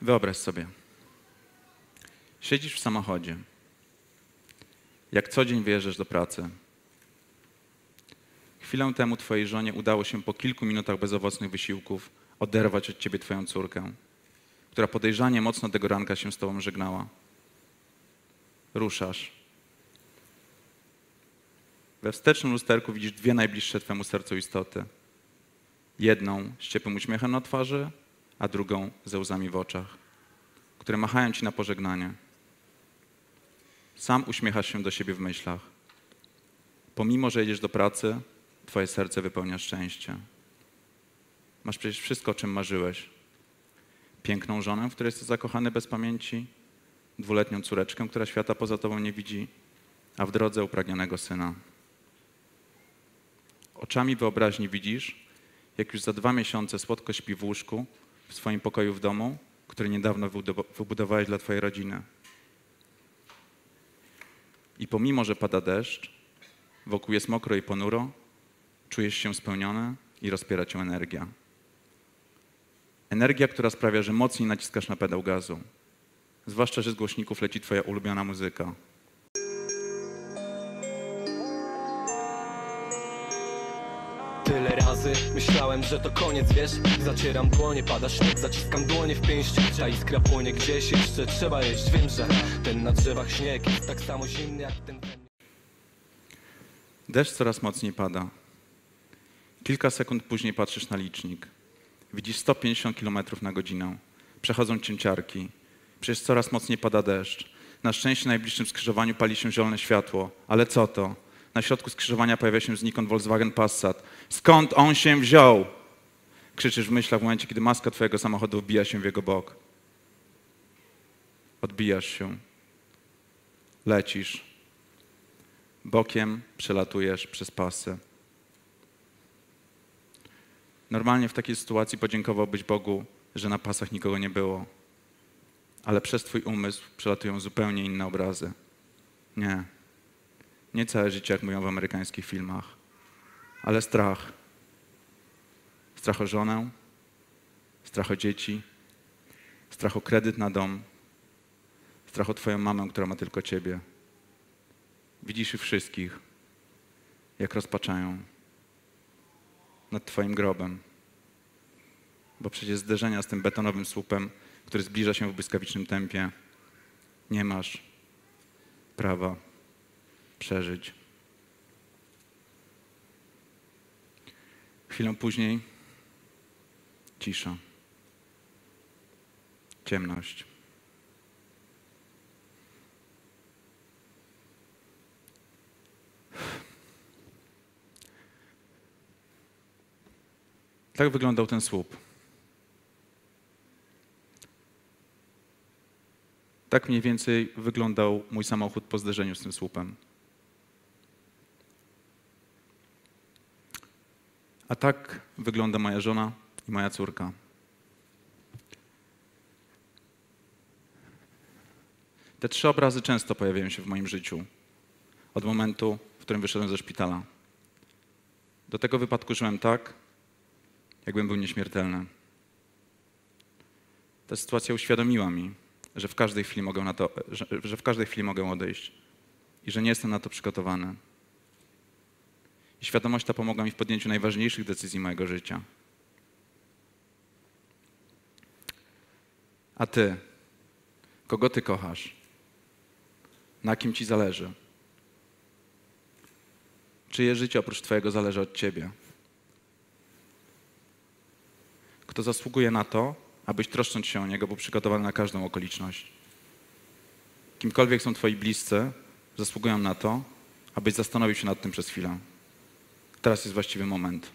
Wyobraź sobie, siedzisz w samochodzie, jak co dzień wyjeżdżasz do pracy. Chwilę temu twojej żonie udało się po kilku minutach bezowocnych wysiłków oderwać od ciebie twoją córkę, która podejrzanie mocno tego ranka się z tobą żegnała. Ruszasz. We wstecznym lusterku widzisz dwie najbliższe twemu sercu istoty. Jedną z ciepłym uśmiechem na twarzy, a drugą ze łzami w oczach, które machają ci na pożegnanie. Sam uśmiechasz się do siebie w myślach. Pomimo, że jedziesz do pracy, twoje serce wypełnia szczęście. Masz przecież wszystko, o czym marzyłeś. Piękną żonę, w której jesteś zakochany bez pamięci, dwuletnią córeczkę, która świata poza tobą nie widzi, a w drodze upragnionego syna. Oczami wyobraźni widzisz, jak już za 2 miesiące słodko śpi w łóżku w swoim pokoju w domu, który niedawno wybudowałeś dla twojej rodziny. I pomimo, że pada deszcz, wokół jest mokro i ponuro, czujesz się spełniony i rozpiera cię energia. Energia, która sprawia, że mocniej naciskasz na pedał gazu. Zwłaszcza, że z głośników leci twoja ulubiona muzyka. Tyle razy myślałem, że to koniec, wiesz. Zacieram dłonie, pada śnieg, zaciskam dłonie w pięści. Ta iskra płonie gdzieś, jeszcze trzeba jeść. Wiem, że ten na drzewach śnieg jest tak samo zimny jak ten we mnie. Deszcz coraz mocniej pada. Kilka sekund później patrzysz na licznik. Widzisz 150 km na godzinę. Przechodzą cięciarki. Przecież coraz mocniej pada deszcz. Na szczęście na najbliższym skrzyżowaniu pali się zielone światło. Ale co to? Na środku skrzyżowania pojawia się znikąd Volkswagen Passat. Skąd on się wziął? Krzyczysz w myślach w momencie, kiedy maska twojego samochodu wbija się w jego bok. Odbijasz się. Lecisz. Bokiem przelatujesz przez pasy. Normalnie w takiej sytuacji podziękowałbyś Bogu, że na pasach nikogo nie było. Ale przez twój umysł przelatują zupełnie inne obrazy. Nie. Nie całe życie, jak mówią w amerykańskich filmach, ale strach. Strach o żonę, strach o dzieci, strach o kredyt na dom, strach o twoją mamę, która ma tylko ciebie. Widzisz ich wszystkich, jak rozpaczają nad twoim grobem. Bo przecież zderzenia z tym betonowym słupem, który zbliża się w błyskawicznym tempie, nie masz prawa przeżyć. Chwilę później cisza. Ciemność. Tak wyglądał ten słup. Tak mniej więcej wyglądał mój samochód po zderzeniu z tym słupem. A tak wygląda moja żona i moja córka. Te 3 obrazy często pojawiają się w moim życiu. Od momentu, w którym wyszedłem ze szpitala. Do tego wypadku żyłem tak, jakbym był nieśmiertelny. Ta sytuacja uświadomiła mi, że w każdej chwili mogę odejść i że nie jestem na to przygotowany. I świadomość ta pomogła mi w podjęciu najważniejszych decyzji mojego życia. A ty? Kogo ty kochasz? Na kim ci zależy? Czyje życie oprócz twojego zależy od ciebie? Kto zasługuje na to, abyś troszcząc się o niego był przygotowany na każdą okoliczność? Kimkolwiek są twoi bliscy, zasługują na to, abyś zastanowił się nad tym przez chwilę. Teraz jest właściwy moment.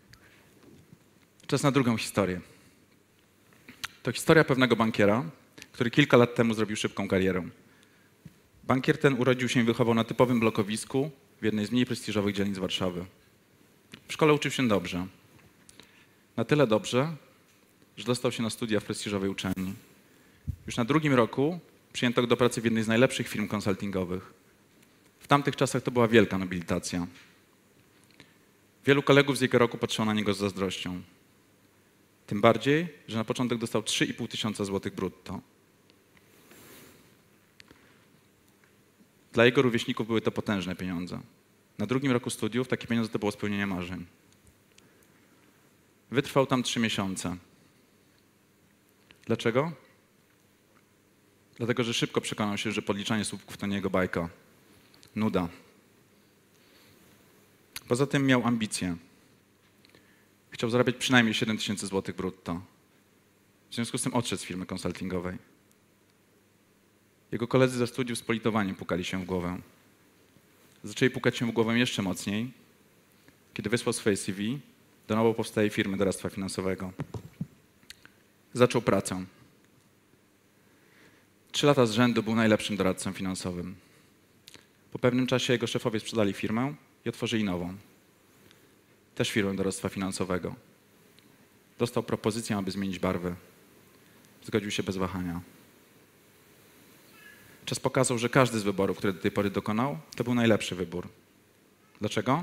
Czas na drugą historię. To historia pewnego bankiera, który kilka lat temu zrobił szybką karierę. Bankier ten urodził się i wychował na typowym blokowisku w jednej z mniej prestiżowych dzielnic Warszawy. W szkole uczył się dobrze. Na tyle dobrze, że dostał się na studia w prestiżowej uczelni. Już na drugim roku przyjęto go do pracy w jednej z najlepszych firm konsultingowych. W tamtych czasach to była wielka nobilitacja. Wielu kolegów z jego roku patrzyło na niego z zazdrością. Tym bardziej, że na początek dostał 3,5 tysiąca złotych brutto. Dla jego rówieśników były to potężne pieniądze. Na drugim roku studiów takie pieniądze to było spełnienie marzeń. Wytrwał tam 3 miesiące. Dlaczego? Dlatego, że szybko przekonał się, że podliczanie słupków to nie jego bajka. Nuda. Poza tym miał ambicje. Chciał zarabiać przynajmniej 7 tysięcy złotych brutto. W związku z tym odszedł z firmy konsultingowej. Jego koledzy ze studiów z politowaniem pukali się w głowę. Zaczęli pukać się w głowę jeszcze mocniej, kiedy wysłał swoje CV do nowo powstałej firmy doradztwa finansowego. Zaczął pracę. 3 lata z rzędu był najlepszym doradcą finansowym. Po pewnym czasie jego szefowie sprzedali firmę i otworzyli nową. Też firmę doradztwa finansowego. Dostał propozycję, aby zmienić barwy. Zgodził się bez wahania. Czas pokazał, że każdy z wyborów, które do tej pory dokonał, to był najlepszy wybór. Dlaczego?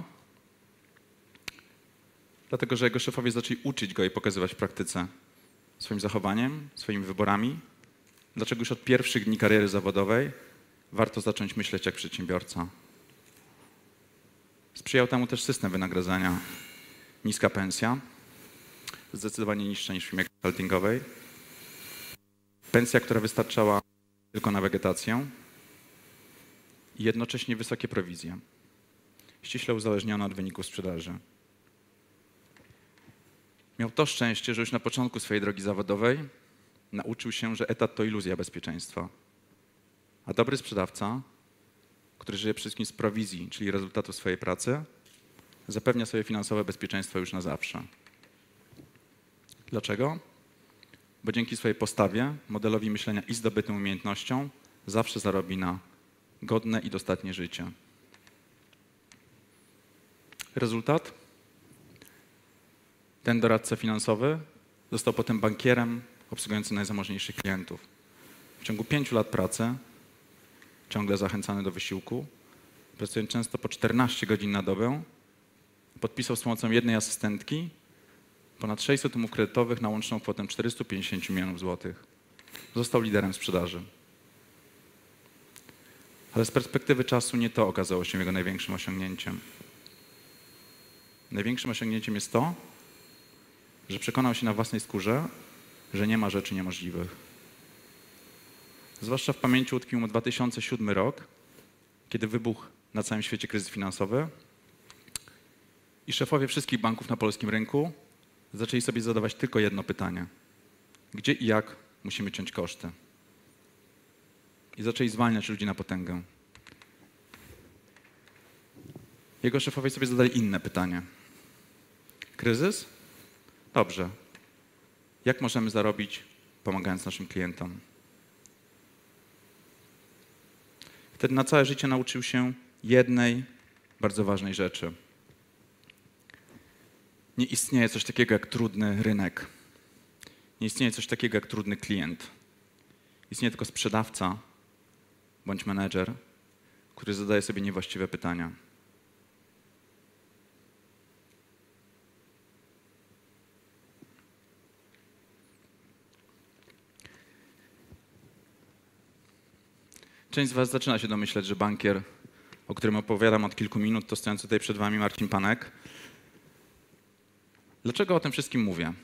Dlatego, że jego szefowie zaczęli uczyć go i pokazywać w praktyce swoim zachowaniem, swoimi wyborami, dlaczego już od pierwszych dni kariery zawodowej warto zacząć myśleć jak przedsiębiorca. Sprzyjał temu też system wynagrodzenia. Niska pensja, zdecydowanie niższa niż w firmie konsultingowej. Pensja, która wystarczała tylko na wegetację i jednocześnie wysokie prowizje, ściśle uzależnione od wyników sprzedaży. Miał to szczęście, że już na początku swojej drogi zawodowej nauczył się, że etat to iluzja bezpieczeństwa. A dobry sprzedawca, który żyje przede wszystkim z prowizji, czyli rezultatu swojej pracy, zapewnia sobie finansowe bezpieczeństwo już na zawsze. Dlaczego? Bo dzięki swojej postawie, modelowi myślenia i zdobytym umiejętnościom zawsze zarobi na godne i dostatnie życie. Rezultat? Ten doradca finansowy został potem bankierem obsługującym najzamożniejszych klientów. W ciągu 5 lat pracy, ciągle zachęcany do wysiłku, pracując często po 14 godzin na dobę, podpisał z pomocą jednej asystentki ponad 600 umów kredytowych na łączną kwotę 450 milionów złotych. Został liderem sprzedaży. Ale z perspektywy czasu nie to okazało się jego największym osiągnięciem. Największym osiągnięciem jest to, że przekonał się na własnej skórze, że nie ma rzeczy niemożliwych. Zwłaszcza w pamięci utkwił mu 2007 rok, kiedy wybuchł na całym świecie kryzys finansowy i szefowie wszystkich banków na polskim rynku zaczęli sobie zadawać tylko jedno pytanie. Gdzie i jak musimy ciąć koszty? I zaczęli zwalniać ludzi na potęgę. Jego szefowie sobie zadali inne pytanie. Kryzys? Dobrze. Jak możemy zarobić, pomagając naszym klientom? Wtedy na całe życie nauczył się jednej bardzo ważnej rzeczy. Nie istnieje coś takiego jak trudny rynek. Nie istnieje coś takiego jak trudny klient. Istnieje tylko sprzedawca bądź menedżer, który zadaje sobie niewłaściwe pytania. Część z was zaczyna się domyśleć, że bankier, o którym opowiadam od kilku minut, to stojący tutaj przed wami Marcin Panek. Dlaczego o tym wszystkim mówię?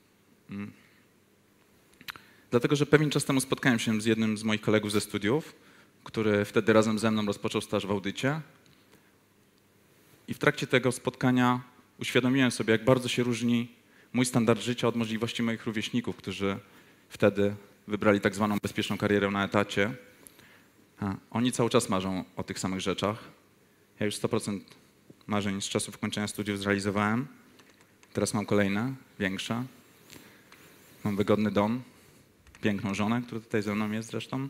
Dlatego, że pewien czas temu spotkałem się z jednym z moich kolegów ze studiów, który wtedy razem ze mną rozpoczął staż w audycie. I w trakcie tego spotkania uświadomiłem sobie, jak bardzo się różni mój standard życia od możliwości moich rówieśników, którzy wtedy wybrali tak zwaną bezpieczną karierę na etacie. Oni cały czas marzą o tych samych rzeczach. Ja już 100% marzeń z czasów kończenia studiów zrealizowałem. Teraz mam kolejne, większe. Mam wygodny dom, piękną żonę, która tutaj ze mną jest zresztą,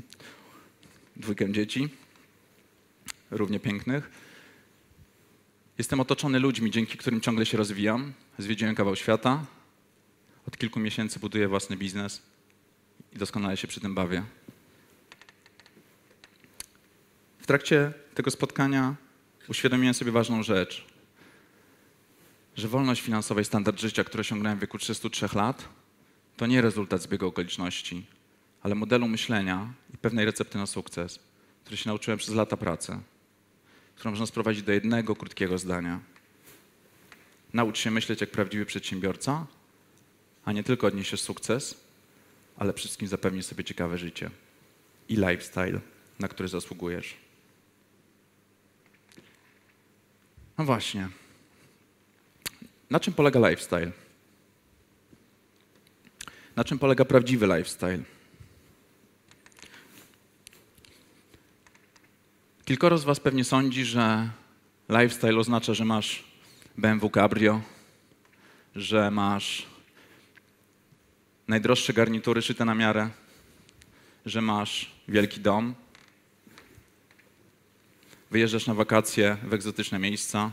2 dzieci, równie pięknych. Jestem otoczony ludźmi, dzięki którym ciągle się rozwijam. Zwiedziłem kawał świata. Od kilku miesięcy buduję własny biznes i doskonale się przy tym bawię. W trakcie tego spotkania uświadomiłem sobie ważną rzecz, że wolność finansowa i standard życia, który osiągnąłem w wieku 33 lat, to nie rezultat zbiegu okoliczności, ale modelu myślenia i pewnej recepty na sukces, której się nauczyłem przez lata pracy, którą można sprowadzić do jednego krótkiego zdania. Naucz się myśleć jak prawdziwy przedsiębiorca, a nie tylko odniesiesz sukces, ale przede wszystkim zapewnisz sobie ciekawe życie i lifestyle, na który zasługujesz. No właśnie. Na czym polega lifestyle? Na czym polega prawdziwy lifestyle? Kilkoro z was pewnie sądzi, że lifestyle oznacza, że masz BMW Cabrio, że masz najdroższe garnitury szyte na miarę, że masz wielki dom, wyjeżdżasz na wakacje w egzotyczne miejsca,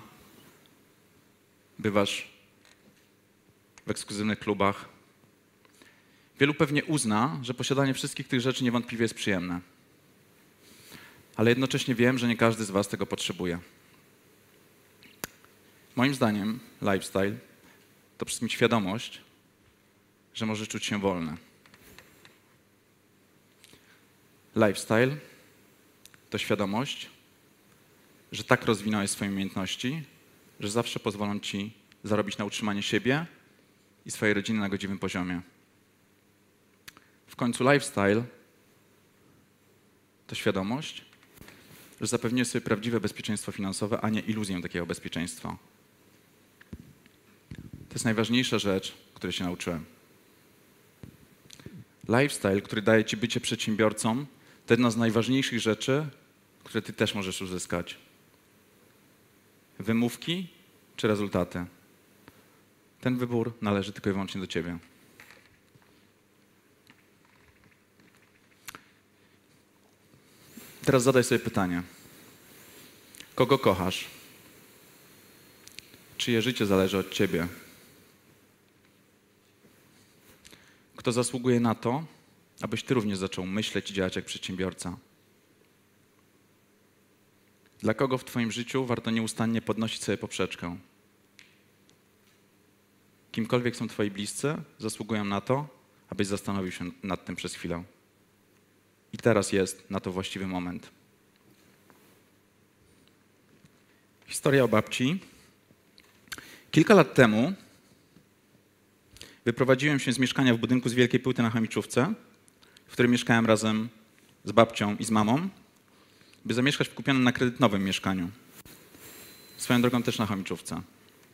bywasz w ekskluzywnych klubach. Wielu pewnie uzna, że posiadanie wszystkich tych rzeczy niewątpliwie jest przyjemne. Ale jednocześnie wiem, że nie każdy z was tego potrzebuje. Moim zdaniem lifestyle to przede wszystkim świadomość, że możesz czuć się wolny. Lifestyle to świadomość, że tak rozwinąłeś swoje umiejętności, że zawsze pozwolą ci zarobić na utrzymanie siebie i swojej rodziny na godziwym poziomie. W końcu lifestyle to świadomość, że zapewniłeś sobie prawdziwe bezpieczeństwo finansowe, a nie iluzję takiego bezpieczeństwa. To jest najważniejsza rzecz, której się nauczyłem. Lifestyle, który daje ci bycie przedsiębiorcą, to jedna z najważniejszych rzeczy, które ty też możesz uzyskać. Wymówki czy rezultaty? Ten wybór należy tylko i wyłącznie do ciebie. Teraz zadaj sobie pytanie. Kogo kochasz? Czyje życie zależy od ciebie? Kto zasługuje na to, abyś ty również zaczął myśleć i działać jak przedsiębiorca? Dla kogo w twoim życiu warto nieustannie podnosić sobie poprzeczkę? Kimkolwiek są twoi bliscy, zasługują na to, abyś zastanowił się nad tym przez chwilę. I teraz jest na to właściwy moment. Historia o babci. Kilka lat temu wyprowadziłem się z mieszkania w budynku z Wielkiej Płyty na Chamiczówce, w którym mieszkałem razem z babcią i z mamą, by zamieszkać w kupionym na kredyt nowym mieszkaniu. Swoją drogą też na Chamiczówce.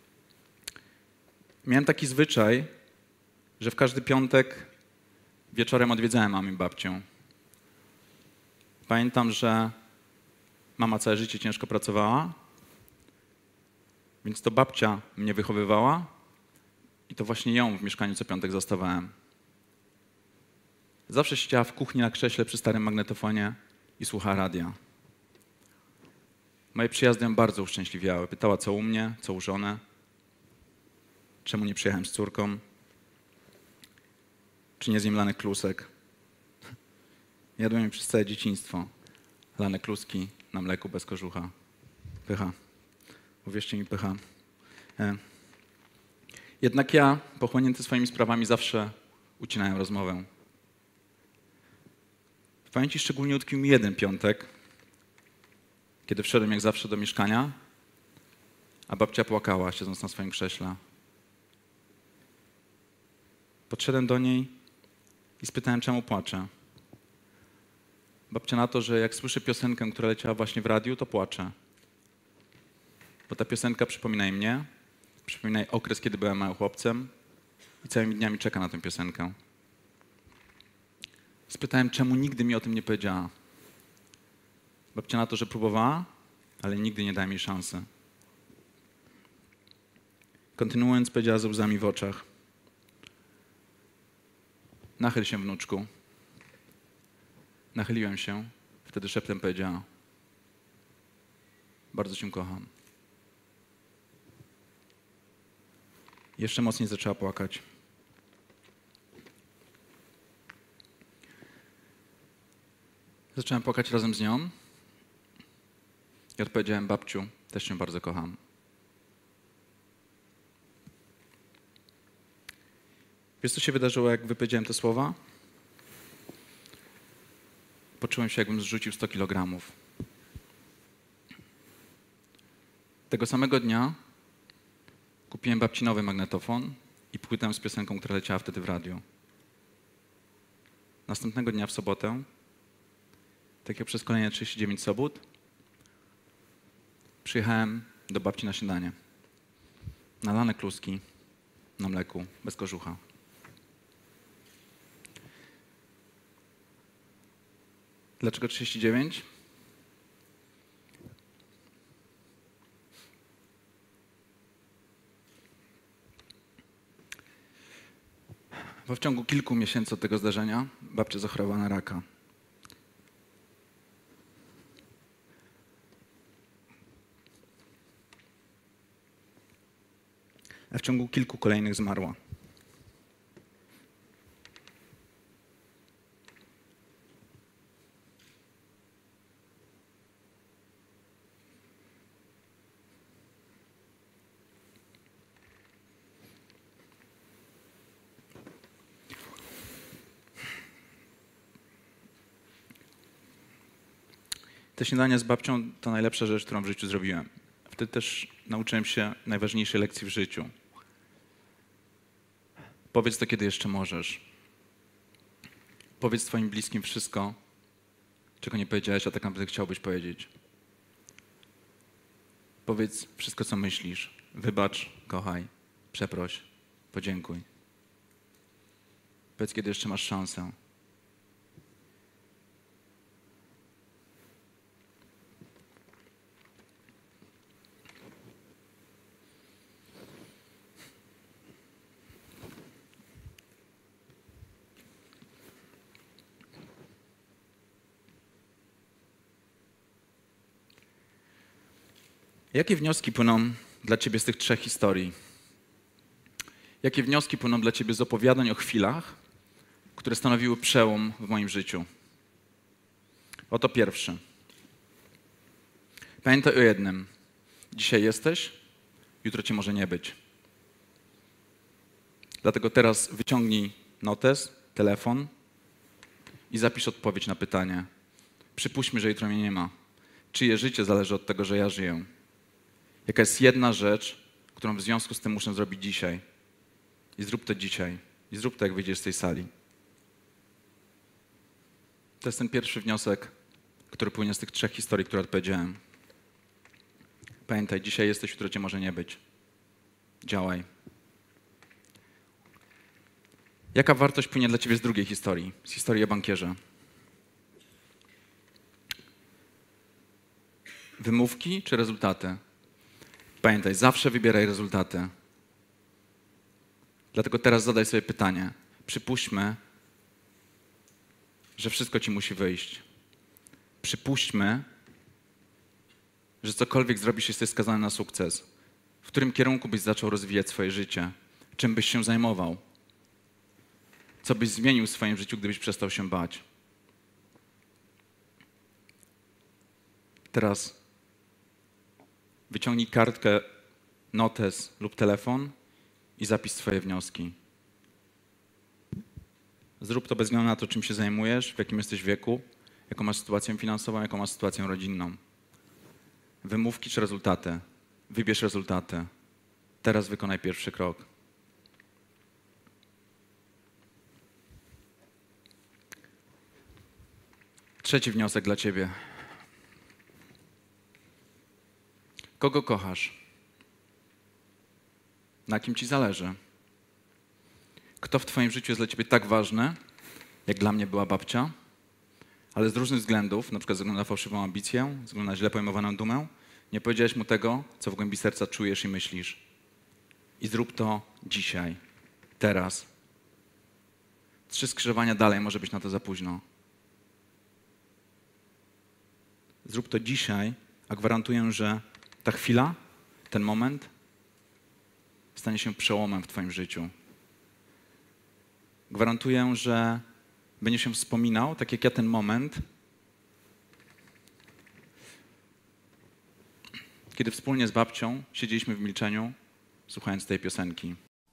Miałem taki zwyczaj, że w każdy piątek wieczorem odwiedzałem mamę i babcię. Pamiętam, że mama całe życie ciężko pracowała, więc to babcia mnie wychowywała i to właśnie ją w mieszkaniu co piątek zastawałem. Zawsze siedziała w kuchni na krześle przy starym magnetofonie i słuchała radia. Moje przyjazdy ją bardzo uszczęśliwiały. Pytała, co u mnie, co u żony, czemu nie przyjechałem z córką, czy nie zjem lanych klusek. Jadłem je przez całe dzieciństwo. Lane kluski na mleku bez kożucha. Pycha. Uwierzcie mi, pycha. Jednak ja, pochłonięty swoimi sprawami, zawsze ucinałem rozmowę. W pamięci szczególnie utkwił mi jeden piątek, kiedy wszedłem jak zawsze do mieszkania, a babcia płakała, siedząc na swoim krześle. Podszedłem do niej i spytałem, czemu płacze. Babcia na to, że jak słyszy piosenkę, która leciała właśnie w radiu, to płacze. Bo ta piosenka przypomina jej mnie, przypomina jej okres, kiedy byłem małym chłopcem i całymi dniami czeka na tę piosenkę. Spytałem, czemu nigdy mi o tym nie powiedziała. Babcia na to, że próbowała, ale nigdy nie dała mi szansy. Kontynuując, powiedziała ze łzami w oczach. nachyl się, wnuczku. Nachyliłem się, wtedy szeptem powiedziała: bardzo cię kocham. Jeszcze mocniej zaczęła płakać. Zacząłem płakać razem z nią i odpowiedziałem: babciu, też cię bardzo kocham. Wiesz, co się wydarzyło, jak wypowiedziałem te słowa? Poczułem się, jakbym zrzucił 100 kilogramów. Tego samego dnia kupiłem babci nowy magnetofon i płytę z piosenką, która leciała wtedy w radiu. Następnego dnia w sobotę, tak jak przez kolejne 39 sobót, przyjechałem do babci na śniadanie. Nalane kluski na mleku, bez kożucha. Dlaczego 39? Bo w ciągu kilku miesięcy od tego zdarzenia babcia zachorowała na raka. A w ciągu kilku kolejnych zmarła. Te śniadania z babcią to najlepsza rzecz, którą w życiu zrobiłem. Wtedy też nauczyłem się najważniejszej lekcji w życiu. Powiedz to, kiedy jeszcze możesz. Powiedz twoim bliskim wszystko, czego nie powiedziałeś, a tak naprawdę chciałbyś powiedzieć. Powiedz wszystko, co myślisz. Wybacz, kochaj, przeproś, podziękuj. Powiedz, kiedy jeszcze masz szansę. Jakie wnioski płyną dla ciebie z tych 3 historii? Jakie wnioski płyną dla ciebie z opowiadań o chwilach, które stanowiły przełom w moim życiu? Oto pierwszy. Pamiętaj o jednym. Dzisiaj jesteś, jutro cię może nie być. Dlatego teraz wyciągnij notes, telefon i zapisz odpowiedź na pytanie. Przypuśćmy, że jutro mnie nie ma. Czyje życie zależy od tego, że ja żyję? Jaka jest jedna rzecz, którą w związku z tym muszę zrobić dzisiaj? I zrób to dzisiaj. I zrób to, jak wyjdziesz z tej sali. To jest ten pierwszy wniosek, który płynie z tych 3 historii, które odpowiedziałem. Pamiętaj, dzisiaj jesteś, jutro cię może nie być. Działaj. Jaka wartość płynie dla ciebie z drugiej historii? Z historii o bankierze. Wymówki czy rezultaty? Pamiętaj, zawsze wybieraj rezultaty. Dlatego teraz zadaj sobie pytanie. Przypuśćmy, że wszystko ci musi wyjść. Przypuśćmy, że cokolwiek zrobisz, jesteś skazany na sukces. W którym kierunku byś zaczął rozwijać swoje życie? Czym byś się zajmował? Co byś zmienił w swoim życiu, gdybyś przestał się bać? Teraz wyciągnij kartkę, notes lub telefon i zapisz swoje wnioski. Zrób to bez względu na to, czym się zajmujesz, w jakim jesteś wieku, jaką masz sytuację finansową, jaką masz sytuację rodzinną. Wymówki czy rezultaty? Wybierz rezultaty. Teraz wykonaj pierwszy krok. Trzeci wniosek dla ciebie. Kogo kochasz? Na kim ci zależy? Kto w twoim życiu jest dla ciebie tak ważny, jak dla mnie była babcia, ale z różnych względów, na przykład ze względu na fałszywą ambicję, ze względu na źle pojmowaną dumę, nie powiedziałeś mu tego, co w głębi serca czujesz i myślisz. I zrób to dzisiaj, teraz. 3 skrzyżowania dalej może być na to za późno. Zrób to dzisiaj, a gwarantuję, że ta chwila, ten moment stanie się przełomem w twoim życiu. Gwarantuję, że będziesz się wspominał, tak jak ja ten moment, kiedy wspólnie z babcią siedzieliśmy w milczeniu, słuchając tej piosenki.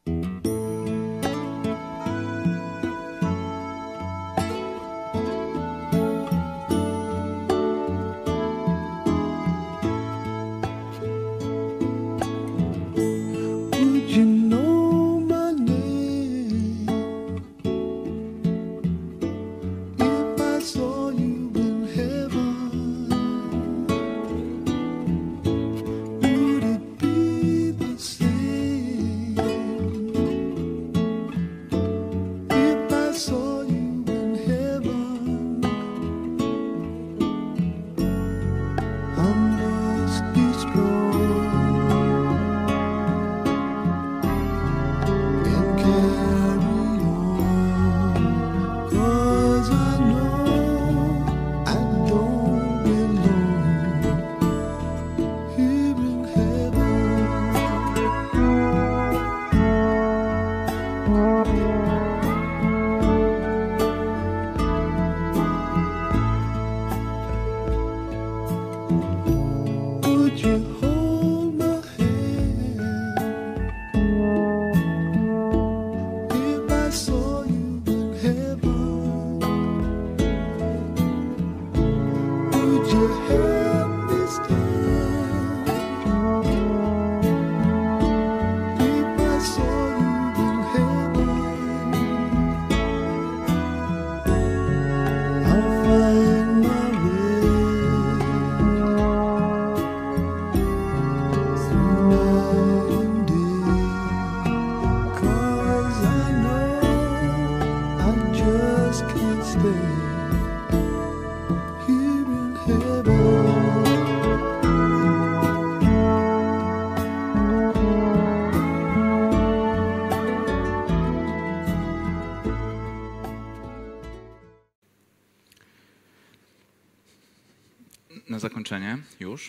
Na zakończenie już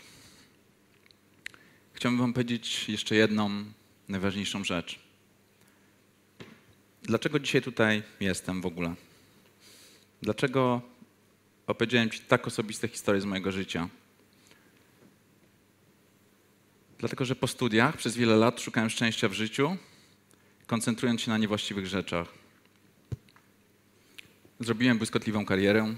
chciałbym wam powiedzieć jeszcze jedną najważniejszą rzecz. Dlaczego dzisiaj tutaj jestem w ogóle? Dlaczego opowiedziałem ci tak osobiste historie z mojego życia? Dlatego, że po studiach przez wiele lat szukałem szczęścia w życiu, koncentrując się na niewłaściwych rzeczach. Zrobiłem błyskotliwą karierę,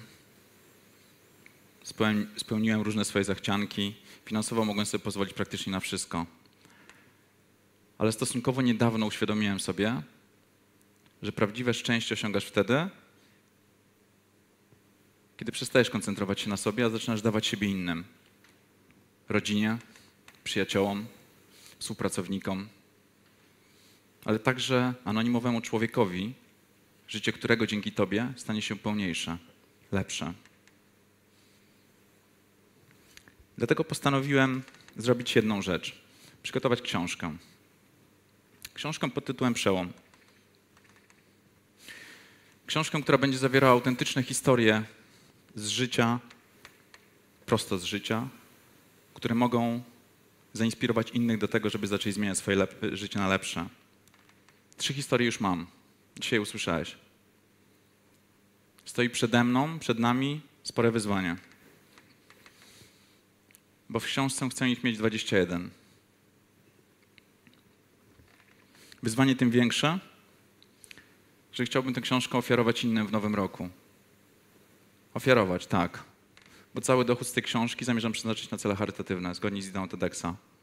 spełniłem różne swoje zachcianki, finansowo mogłem sobie pozwolić praktycznie na wszystko. Ale stosunkowo niedawno uświadomiłem sobie, że prawdziwe szczęście osiągasz wtedy, kiedy przestajesz koncentrować się na sobie, a zaczynasz dawać siebie innym. Rodzinie, przyjaciołom, współpracownikom, ale także anonimowemu człowiekowi, życie którego dzięki tobie stanie się pełniejsze, lepsze. Dlatego postanowiłem zrobić jedną rzecz. Przygotować książkę. Książkę pod tytułem Przelom. Książkę, która będzie zawierała autentyczne historie z życia, prosto z życia, które mogą zainspirować innych do tego, żeby zaczęli zmieniać swoje życie na lepsze. 3 historie już mam. Dzisiaj usłyszałeś. Stoi przede mną, przed nami spore wyzwanie. Bo w książce chcę ich mieć 21. Wyzwanie tym większe, że chciałbym tę książkę ofiarować innym w nowym roku. Ofiarować, tak. Bo cały dochód z tej książki zamierzam przeznaczyć na cele charytatywne, zgodnie z ideą TEDxa.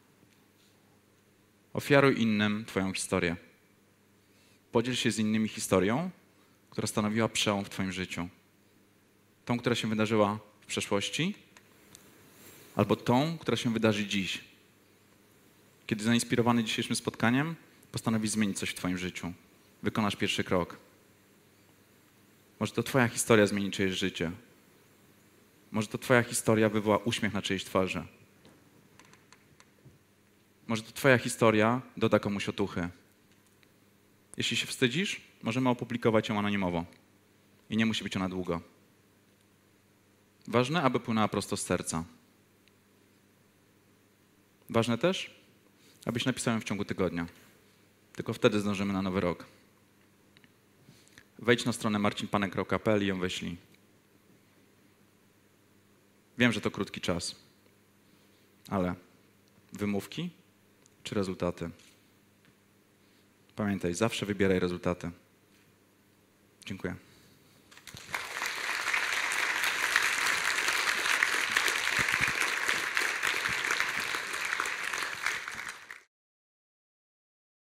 Ofiaruj innym twoją historię. Podziel się z innymi historią, która stanowiła przełom w twoim życiu. Tą, która się wydarzyła w przeszłości, albo tą, która się wydarzy dziś. Kiedy zainspirowany dzisiejszym spotkaniem postanowisz zmienić coś w twoim życiu. Wykonasz pierwszy krok. Może to twoja historia zmieni czyjeś życie. Może to twoja historia wywoła uśmiech na czyjejś twarzy. Może to twoja historia doda komuś otuchy. Jeśli się wstydzisz, możemy opublikować ją anonimowo. I nie musi być ona długo. Ważne, aby płynęła prosto z serca. Ważne też, abyś napisał ją w ciągu tygodnia. Tylko wtedy zdążymy na nowy rok. Wejdź na stronę marcinpanek.pl i ją wyślij. Wiem, że to krótki czas, ale wymówki czy rezultaty? Pamiętaj, zawsze wybieraj rezultaty. Dziękuję.